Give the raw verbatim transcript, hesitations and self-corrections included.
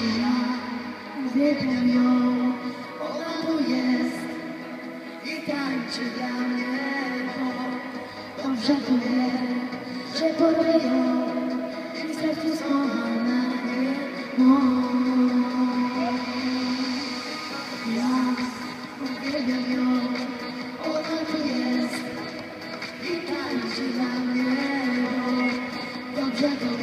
Ja uwielbiam ją, ona tu jest i tańczy dla mnie, bo dobrze tu wie, że porwę ją i sercu schowam na nie. No. Ja uwielbiam ją, ona tu jest i tańczy dla mnie, bo dobrze tu